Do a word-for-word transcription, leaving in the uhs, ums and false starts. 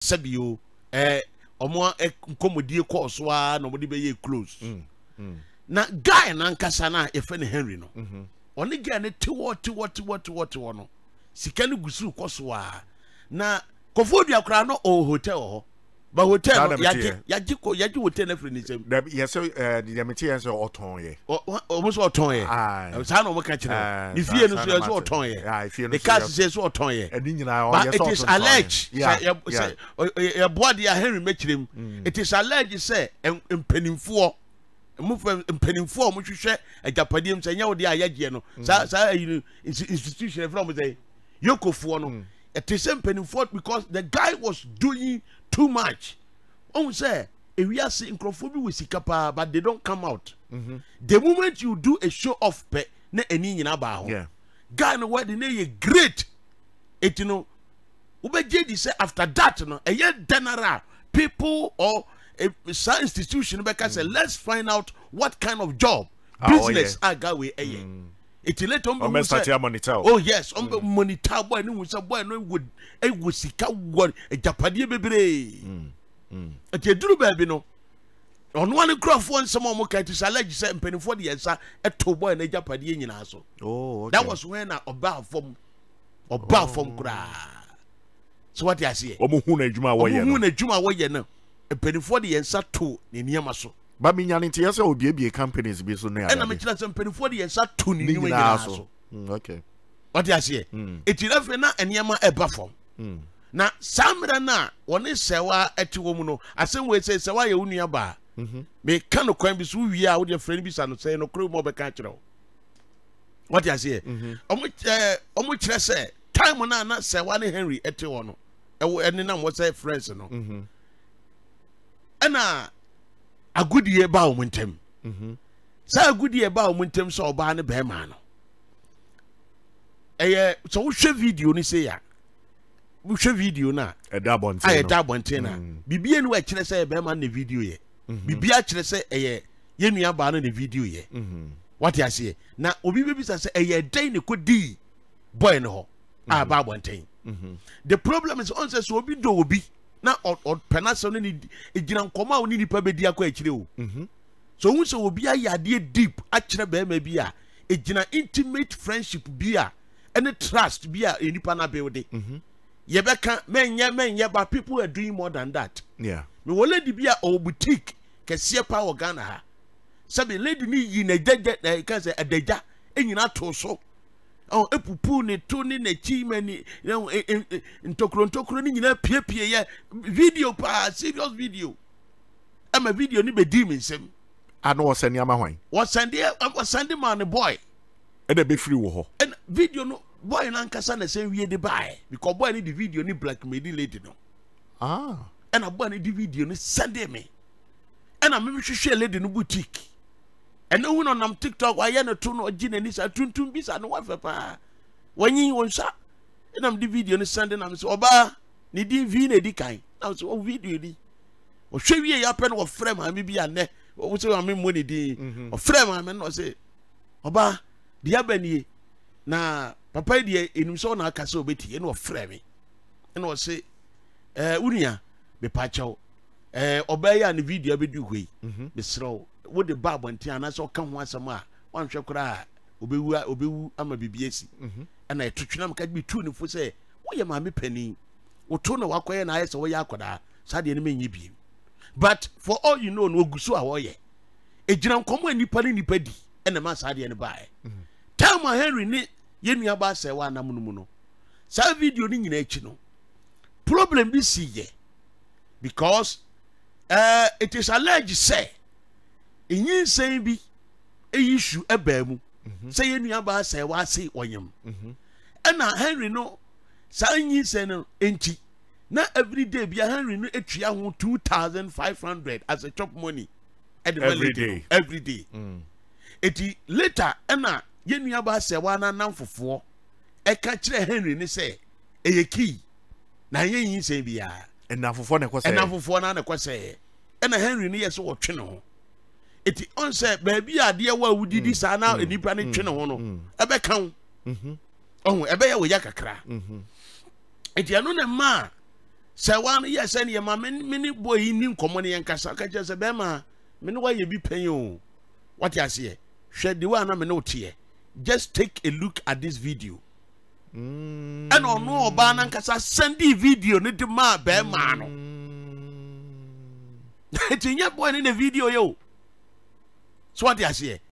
sabio eh omo nkomodie course wa no mo de be ye close na guy na nkasa na e fe ne Henry no oni guy ne te what what what what no sika ne gusu koso a na kofodua kra no o hotel ho ba hotel yaji yaji ko yaji hotel na free ni sem yes eh the metie yes oton ye o mo so oton ye sa na o mo ka kire ni fie no so yes oton ye ah fie no the cast says oton ye eni nyina o yes oton it is alleged say e board ya Henry mekirem it is alleged say empanimfo mo empanimfo mo hwehwe ajapadiem say nya wo de ayagie no sa sa institution from say yokofo no it is empanimfo because the guy was doing too much. On say, if we are seeing Crawford with Sikapa, but they don't come out. Mm-hmm. The moment you do a show off, pe ne eni in about. Yeah. Guy no what the great. It you know, Ube J D say after that no a year denara people or a some institution because say let's find out what kind of job oh, business I got with a year. It let on monitor. Oh yes, on mm. monitor boy no was a boy no would a would seek out what a Japanese baby. At your do baby no. On one craft one some more kind to select seven penny for the years a two boy and a Japanese in also. Oh, okay. That was when I about from about from cra. So what I see? Omuhuna Juma way, Omuhuna Juma way, no. A penny for the years two in Yamaso. But me nyanti yasa obi be companies be so near. And I'm just some penny for the years two ni ni so. Okay. What you say? It is enough na enyama eba form. Na samra na woni sewa eti wo mu no asem we say sewa ye unua ba. Me ka no kwan bi so wi a wo de friend bi sa no say no kro mo be ka kire wo. What you say? Omo eh omo kire say time na na sewa ne Henry eti wo no. E wo ene na mo say friends no. Ana agudie ba o muntem mhm sa agudie ba o muntem so oba ne be ma no eye so wo hwe video ni say ya wo hwe video na e da bonten no e da bonten na bibie ni wa kire say be ma na video ye bibia kire say eye ye nua ba no na video ye mhm what you say na obi be bisa say eye den ne kodi boy no ho a ba bonten mhm the problem is on say so obi do obi na or penasa no ni ejina nkoma oni nipa bedi akwa akire o mhm so hu so obi ayade deep akire be ma bi a ejina intimate friendship bi a any trust bi a nipa na build mhm ye beka menye menye but people are doing more than that. Yeah, me wo lady bi a o boutique kese pa wo Ghana ha sabe lady ni yi na deje na ka say adeja enyina to so oh epupu ne to ni na chi mani ntokro ntokro ni nyina piepie ye video pa serious video ama video ni be di me nsem ano wo send ama hwan wo send e wo send man boy e da be free wo ho and video no boy na nkasa na say wie de buy because boy ni the video ni blackmail lady no ah and a boy ni the video ni send me and I me hwehwe lady no boutique. And no one on TikTok, I am a tune or gin and this are tune tune bis and what papa. When you want shot, and I'm the video and sending them so Oba, Nidi Vine di kind. Now so video di. Or show you a pen of frame, I may be a neck, or so I mean money di or frame, I mean, or say Oba, the Abeni na papa di in so na castle betty and or frame. And or say, eh, Unia, be pacho, eh, obey and the video be do we, be slow. What the bab and Tiana so come once a ma one shakra obewu obewu ama bibiesi and I twinam can be tuning for say wo ye mama penny wo to no wakoye na ayese wo yakoda sade ne menyi bi but for all you know no gusu a wo ye ejina nkomo anipa ni nipa di ene ma sade ne bae time Henry ni ye nua ba se wa nam no mu no sa video ni nyina echi no problem bi si ye because uh it is alleged say inyin say bi e issue eba mu say ye nua ba say wa say oyem na Henry no sa inyin say no enti na every day bia Henry no etua ho two thousand five hundred as a chop money every day every day eti later na ye nua ba say wa na nam fofo e ka kire Henry ni say e ye key na ye yin say bia na fofo na ko say na fofo na na ko say na Henry ni ye so wo twe no eti on say baby ade wa wudidi sa na enipa ne twe ne ho no ebe kan mhm oh ebe ya wo ya kakra mhm eti anu ne ma Serwaa no yes and ye ma me boy ni nkomo ne yankasa ka je se be ma me no wa ye bi pen o. What you say? Hwe the one na me no tie. Just take a look at this video. Mm. And on no oba na nkasa send the video ne de ma be ma no. Tinya boy in the video yo. So what you say?